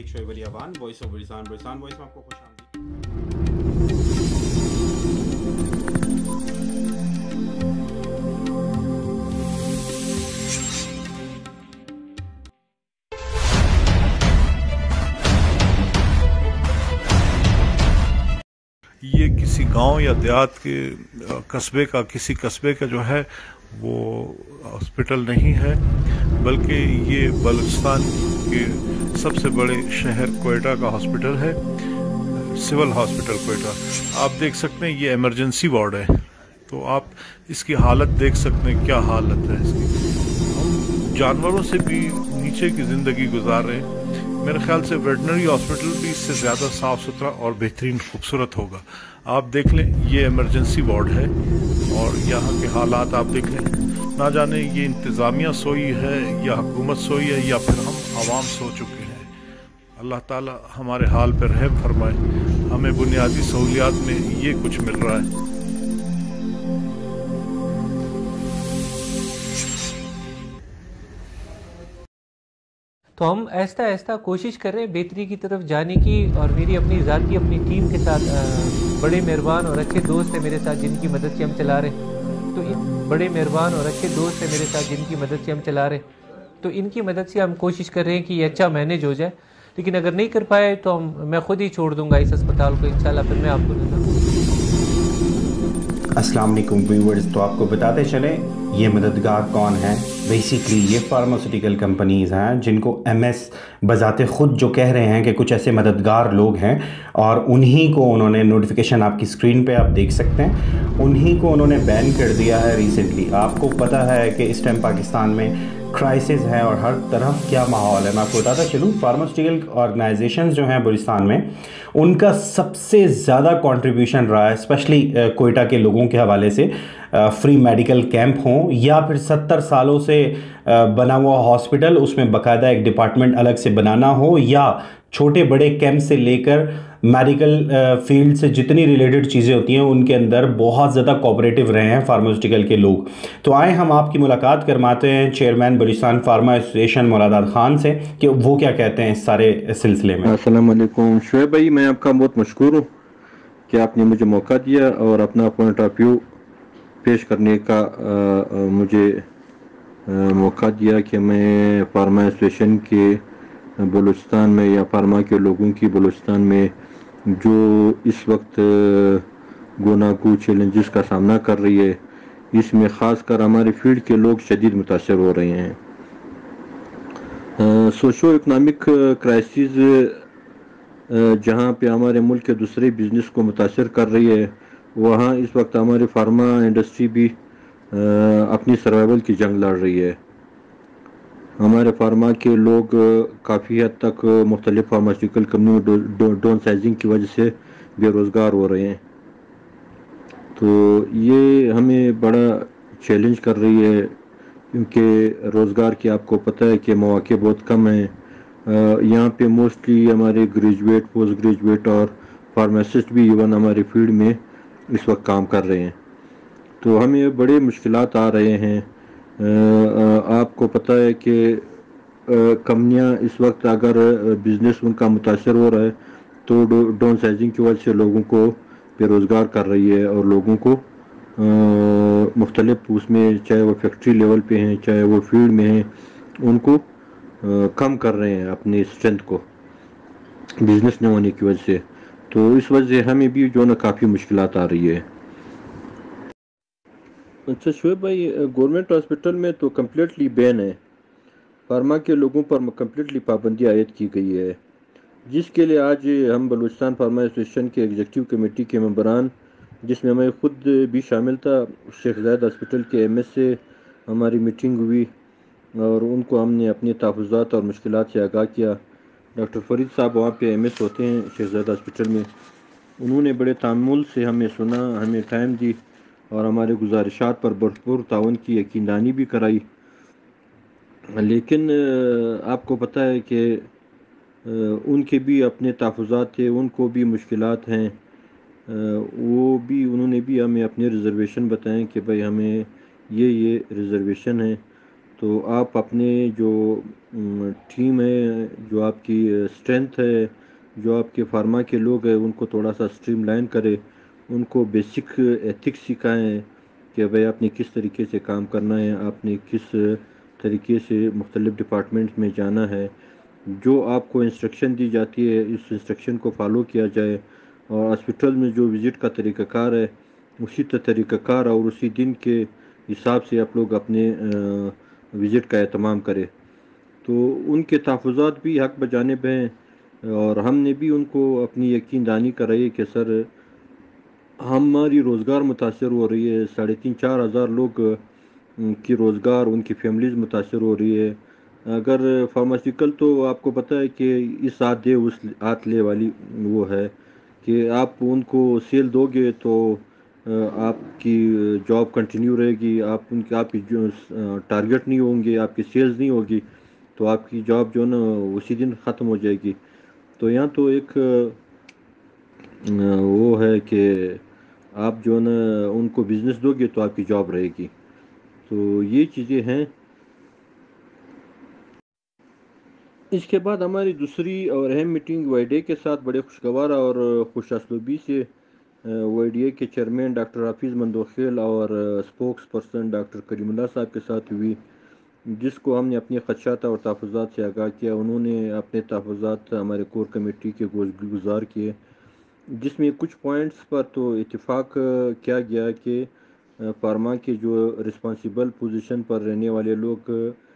Shoaib Ali Awan, voice of Balochistan voice में आपको खुश आमदीद। ये किसी गांव या देहात के कस्बे का किसी कस्बे का जो है वो हॉस्पिटल नहीं है, बल्कि ये बलूचिस्तान के सबसे बड़े शहर कोयटा का हॉस्पिटल है, सिविल हॉस्पिटल कोयटा। आप देख सकते हैं ये इमरजेंसी वार्ड है, तो आप इसकी हालत देख सकते हैं, क्या हालत है इसकी। हम जानवरों से भी नीचे की ज़िंदगी गुजार रहे हैं। मेरे ख्याल से वेटनरी हॉस्पिटल भी इससे ज़्यादा साफ़ सुथरा और बेहतरीन खूबसूरत होगा। आप देख लें, ये इमरजेंसी वार्ड है और यहाँ के हालात आप देख लें। ना जाने ये इंतज़ामिया सोई है या हुकूमत सोई है या फिर हम आवाम सो चुके हैं। अल्लाह ताला हमारे हाल पर रहम फरमाए। हमें बुनियादी सहूलियात में ये कुछ मिल रहा है। तो हम आहिस्ता आहिस्ता कोशिश कर रहे हैं बेहतरी की तरफ जाने की, और मेरी अपनी ज़ाती अपनी टीम के साथ बड़े मेहरबान और अच्छे दोस्त हैं मेरे साथ जिनकी मदद से हम चला रहे हैं। तो बड़े मेहरबान और अच्छे दोस्त हैं मेरे साथ जिनकी मदद से हम चला रहे हैं। तो इनकी मदद से हम कोशिश कर रहे हैं कि ये अच्छा मैनेज हो जाए, लेकिन अगर नहीं कर पाए तो मैं ख़ुद ही छोड़ दूँगा इस अस्पताल को इंशाल्लाह। फिर मैं आपको अस्सलाम वालेकुम व्यूअर्स। तो आपको बताते चलें ये मददगार कौन है। बेसिकली ये फार्मास्यूटिकल कंपनीज़ हैं जिनको एमएस बजाते ख़ुद जो कह रहे हैं कि कुछ ऐसे मददगार लोग हैं, और उन्हीं को उन्होंने नोटिफिकेशन आपकी स्क्रीन पे आप देख सकते हैं, उन्हीं को उन्होंने बैन कर दिया है रिसेंटली। आपको पता है कि इस टाइम पाकिस्तान में क्राइसिस है और हर तरफ क्या माहौल है। मैं आपको बताता चलूँ, फार्मास्यूटिकल ऑर्गेनाइजेशंस जो हैं बलूचिस्तान में, उनका सबसे ज़्यादा कंट्रीब्यूशन रहा है, स्पेशली कोयटा के लोगों के हवाले से, फ्री मेडिकल कैंप हों या फिर 70 सालों से बना हुआ हॉस्पिटल, उसमें बाकायदा एक डिपार्टमेंट अलग से बनाना हो, या छोटे बड़े कैंप से लेकर मेडिकल फील्ड से जितनी रिलेटेड चीज़ें होती हैं उनके अंदर बहुत ज़्यादा कोऑपरेटिव रहे हैं फार्मास्यूटिकल के लोग। तो आए हम आपकी मुलाकात करवाते हैं chairman Balochistan pharma association Mauladad Khan से कि वो क्या कहते हैं इस सारे सिलसिले में। अस्सलाम वालेकुम शोएब भाई, मैं आपका बहुत मशकूर हूँ कि आपने मुझे मौका दिया और अपना पॉइंट ऑफ व्यू पेश करने का मुझे मौका दिया कि मैं फार्मा एसोसिएशन के बलूचिस्तान में या फार्मा के लोगों की बलूचिस्तान में जो इस वक्त गुनागू चैलेंजेस का सामना कर रही है, इसमें ख़ास कर हमारे फील्ड के लोग शदीद मुतासर हो रहे हैं। सोशो इकनॉमिक क्राइसिस जहाँ पे हमारे मुल्क के दूसरे बिज़नेस को मुतासर कर रही है, वहाँ इस वक्त हमारी फार्मा इंडस्ट्री भी अपनी सर्वाइवल की जंग लड़ रही है। हमारे फार्मा के लोग काफ़ी हद तक मुख्तलिफ फार्मास्यूटिकल कंपनियों में डाउन साइजिंग की वजह से बेरोज़गार हो रहे हैं। तो ये हमें बड़ा चैलेंज कर रही है, क्योंकि रोज़गार की आपको पता है कि मौके बहुत कम हैं। यहाँ पे मोस्टली हमारे ग्रेजुएट, पोस्ट ग्रेजुएट और फार्मासिस्ट भी इवन हमारे फील्ड में इस वक्त काम कर रहे हैं। तो हमें बड़े मुश्किलात आ रहे हैं। आपको पता है कि कंपनियाँ इस वक्त अगर बिज़नेस उनका मुतासर हो रहा है तो डाउन साइजिंग की वजह से लोगों को बेरोज़गार कर रही है, और लोगों को मुख्तलिफ उसमें, चाहे वो फैक्ट्री लेवल पे हैं चाहे वो फील्ड में हैं, उनको कम कर रहे हैं अपनी स्ट्रेंथ को बिज़नेस न होने की वजह से। तो इस वजह से हमें भी जो ना काफ़ी मुश्किलात आ रही है। अच्छा शोएब भाई, गवर्नमेंट हॉस्पिटल में तो कम्प्लीटली बैन है, फार्मा के लोगों पर कम्प्लीटली पाबंदी आयद की गई है, जिसके लिए आज हम बलूचिस्तान फार्मा एसोसिएशन के एग्जीक्यूटिव कमेटी के मेंबरान, जिसमें मैं खुद भी शामिल था, शेख ज़ायद हॉस्पिटल के एमएस से हमारी मीटिंग हुई और उनको हमने अपने तहफ़्फ़ुज़ात और मुश्किलात से आगाह किया। डॉक्टर फरीद साहब वहाँ पे एमएस होते हैं शेख ज़ायद हॉस्पिटल में, उन्होंने बड़े तामुल से हमें सुना, हमें टाइम दी और हमारे गुजारिशात पर भरपूर ताउन की यकीनदानी भी कराई। लेकिन आपको पता है कि उनके भी अपने तहफ़्फ़ुज़ात थे, उनको भी मुश्किलात हैं। उन्होंने भी हमें अपने रिज़र्वेशन बताएं कि भाई हमें ये रिज़र्वेशन है। تو آپ اپنے جو ٹیم ہے، جو آپ کی اسٹرینتھ ہے، جو آپ کے فارما کے لوگ ہیں، ان کو تھوڑا سا اسٹریم لائن کرے، ان کو بیسک ایتھکس سکھائیں کہ بھائی آپ نے کس طریقے سے کام کرنا ہے، آپ نے کس طریقے سے مختلف ڈپارٹمنٹس میں جانا ہے، جو آپ کو انسٹرکشن دی جاتی ہے اس انسٹرکشن کو فالو کیا جائے، اور ہاسپٹل میں جو وزٹ کا طریقہ کار ہے اسی طریقہ کار اور اسی دن کے حساب سے آپ لوگ اپنے وزٹ کا اہتمام کرے. تو ان کے تحفظات بھی حق بجانب ہیں، اور ہم نے بھی ان کو اپنی یقین دہانی کرائی کہ سر ہماری روزگار متاثر ہو رہی ہے، 3,500-4,000 لوگ کی روزگار، ان کی فیملیز متاثر ہو رہی ہے. اگر فارماسیکل تو آپ کو پتہ ہے کہ اس ہاتھ دے اس ہاتھ لے والی وہ ہے کہ آپ ان کو سیل دو گے تو آپ کی جاب کنٹینیو رہے گی، آپ کی جو ٹارگیٹ نہیں ہوں گے، آپ کی سیلز نہیں ہوگی تو آپ کی جاب جو ہے نا اسی دن ختم ہو جائے گی. تو یہاں تو ایک وہ ہے کہ آپ جو ہے نا ان کو بزنس دو گے تو آپ کی جاب رہے گی. تو یہ چیزیں ہیں. اس کے بعد ہماری دوسری اور اہم میٹنگ وائی ڈے کے ساتھ بڑے خوشگوار اور خوش اسلوبی سے وائی ڈی اے کے چیئرمین ڈاکٹر حافظ مندوخیل اور spokesperson doctor Karim Ullah sahib کے ساتھ ہوئی، جس کو ہم نے اپنے خدشات اور تحفظات سے آگاہ کیا. انہوں نے اپنے تحفظات ہمارے کور کمیٹی کے گزار کیے، جس میں کچھ پوائنٹس پر تو اتفاق کیا گیا کہ فارما کے جو رسپانسیبل پوزیشن پر رہنے والے لوگ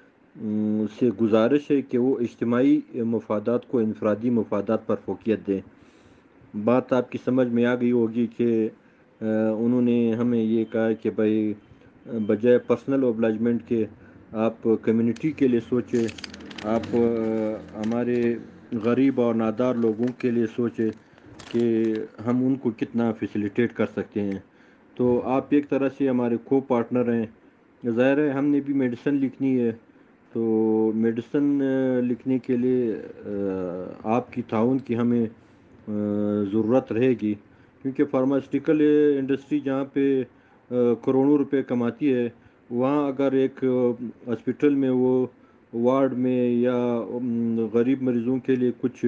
سے گزارش ہے کہ وہ اجتماعی مفادات کو انفرادی مفادات پر فوقیت دیں. بات آپ کی سمجھ میں آ گئی ہوگی کہ انہوں نے ہمیں یہ کہا کہ بھائی بجائے پرسنل اوبلائجمنٹ کے آپ کمیونٹی کے لیے سوچیں، آپ ہمارے غریب اور نادار لوگوں کے لیے سوچیں کہ ہم ان کو کتنا فیسیلیٹیٹ کر سکتے ہیں. تو آپ ایک طرح سے ہمارے کو پارٹنر ہیں. ظاہر ہے ہم نے بھی میڈیسن لکھنی ہے، تو میڈیسن لکھنے کے لیے آپ کی تعاون کی ہمیں ضرورت رہے گی، کیونکہ فارماسیوٹیکل انڈسٹری جہاں پہ کروڑوں روپے کماتی ہے، وہاں اگر ایک ہاسپٹل میں وہ وارڈ میں یا غریب مریضوں کے لیے کچھ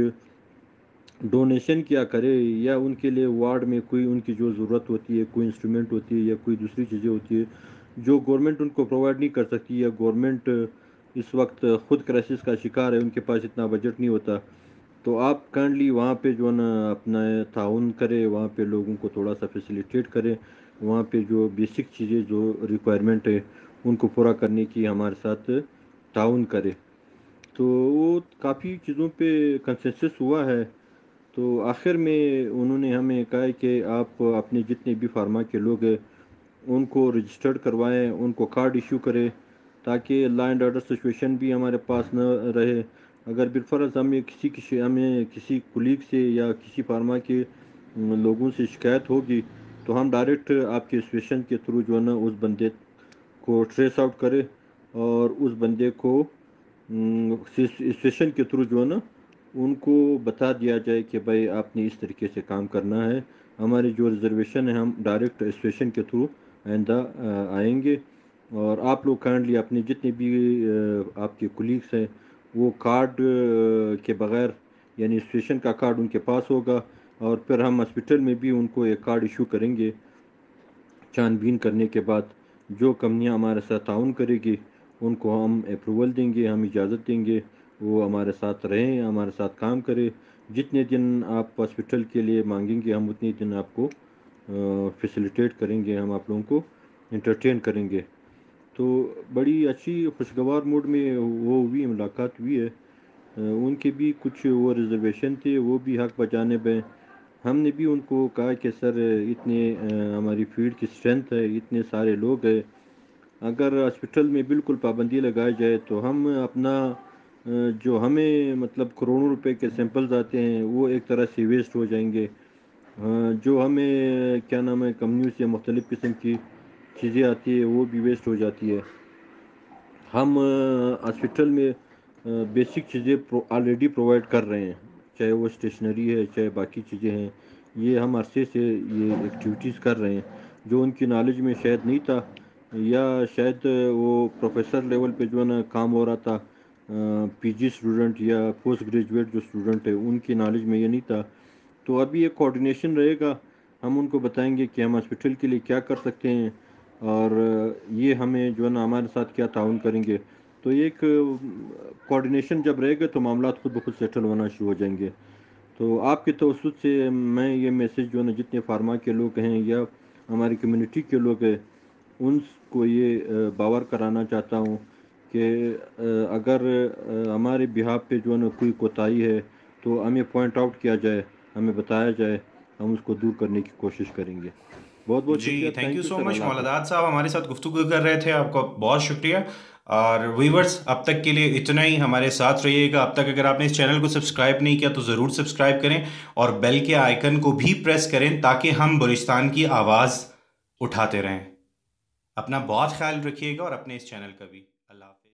ڈونیشن کیا کرے، یا ان کے لیے وارڈ میں کوئی ان کی جو ضرورت ہوتی ہے، کوئی انسٹرومنٹ ہوتی ہے یا کوئی دوسری چیزیں ہوتی ہے جو گورنمنٹ ان کو پرووائڈ نہیں کر سکتی، یا گورنمنٹ اس وقت خود کرائسس کا شکار ہے، ان کے پاس اتنا بجٹ نہیں ہوتا، تو آپ کائنڈلی وہاں پہ جو ہے نا اپنا تعاون کرے، وہاں پہ لوگوں کو تھوڑا سا فیسیلیٹیٹ کرے، وہاں پہ جو بیسک چیزیں جو ریکوائرمنٹ ہے ان کو پورا کرنے کی ہمارے ساتھ تعاون کرے. تو وہ کافی چیزوں پہ کنسنسس ہوا ہے. تو آخر میں انہوں نے ہمیں کہا کہ آپ اپنے جتنے بھی فارما کے لوگ ہیں ان کو رجسٹرڈ کروائیں، ان کو کارڈ ایشو کرے، تاکہ لا اینڈ آرڈر سچویشن بھی ہمارے پاس نہ رہے. اگر بالفرض ہمیں کسی کولیگ سے یا کسی فارما کے لوگوں سے شکایت ہوگی تو ہم ڈائریکٹ آپ کے اسٹیشن کے تھرو جو ہے نا اس بندے کو ٹریس آؤٹ کرے، اور اس بندے کو اسٹیشن کے تھرو جو ہے نا ان کو بتا دیا جائے کہ بھائی آپ نے اس طریقے سے کام کرنا ہے. ہماری جو ریزرویشن ہے ہم ڈائریکٹ اسٹیشن کے تھرو آئندہ آئیں گے، اور آپ لوگ کائنڈلی اپنے جتنے بھی آپ کے کولیگس ہیں وہ کارڈ کے بغیر، یعنی اسٹیشن کا کارڈ ان کے پاس ہوگا، اور پھر ہم ہاسپٹل میں بھی ان کو ایک کارڈ ایشو کریں گے. چھان بین کرنے کے بعد جو کمپنیاں ہمارے ساتھ تعاون کرے گی ان کو ہم اپروول دیں گے، ہم اجازت دیں گے وہ ہمارے ساتھ رہیں، ہمارے ساتھ کام کرے. جتنے دن آپ ہاسپٹل کے لیے مانگیں گے ہم اتنے دن آپ کو فیسیلیٹیٹ کریں گے، ہم آپ لوگوں کو انٹرٹین کریں گے. تو بڑی اچھی خوشگوار موڈ میں وہ ہوئی، ملاقات ہوئی ہے. ان کے بھی کچھ وہ ریزرویشن تھے، وہ بھی حق بجانب ہیں. ہم نے بھی ان کو کہا کہ سر اتنے ہماری فیلڈ کی اسٹرینتھ ہے، اتنے سارے لوگ ہیں، اگر ہاسپٹل میں بالکل پابندی لگائی جائے تو ہم اپنا جو ہمیں مطلب کروڑوں روپے کے سیمپلز آتے ہیں وہ ایک طرح سے ویسٹ ہو جائیں گے. جو ہمیں کیا نام ہے کمپنیوں سے مختلف قسم کی چیزیں آتی ہے وہ بھی ویسٹ ہو جاتی ہے. ہم ہاسپٹل میں بیسک چیزیں آلریڈی پرووائڈ کر رہے ہیں، چاہے وہ اسٹیشنری ہے، چاہے باقی چیزیں ہیں، یہ ہم عرصے سے یہ ایکٹیویٹیز کر رہے ہیں جو ان کی نالج میں شاید نہیں تھا. یا شاید وہ پروفیسر لیول پہ جو ہے نا کام ہو رہا تھا، پی جی اسٹوڈنٹ یا پوسٹ گریجویٹ جو اسٹوڈنٹ ہے ان کی نالج میں یہ نہیں تھا. تو ابھی یہ کوآرڈینیشن رہے گا، ہم ان کو بتائیں گے کہ ہم ہاسپٹل کے لیے کیا کر سکتے ہیں اور یہ ہمیں جو ہے نا ہمارے ساتھ کیا تعاون کریں گے. تو یہ ایک کوآرڈینیشن جب رہے گا تو معاملات خود بخود سیٹل ہونا شروع ہو جائیں گے. تو آپ کے توسط سے میں یہ میسیج جو ہے نا جتنے فارما کے لوگ ہیں یا ہماری کمیونٹی کے لوگ ہیں ان کو یہ باور کرانا چاہتا ہوں کہ اگر ہمارے بہاف پہ جو ہے نا کوئی کوتاہی ہے تو ہمیں پوائنٹ آؤٹ کیا جائے، ہمیں بتایا جائے، ہم اس کو دور کرنے کی کوشش کریں گے. بہت بہت جی شکریہ. تھینک یو سو سر. مچ. اللہ حافظ. مولادات صاحب ہمارے ساتھ گفتگو کر رہے تھے، آپ کا بہت شکریہ. اور ویورز اب تک کے لیے اتنا ہی، ہمارے ساتھ رہیے گا. اب تک اگر آپ نے اس چینل کو سبسکرائب نہیں کیا تو ضرور سبسکرائب کریں اور بیل کے آئیکن کو بھی پریس کریں تاکہ ہم بلوچستان کی آواز اٹھاتے رہیں. اپنا بہت خیال رکھیے گا اور اپنے اس چینل کا بھی.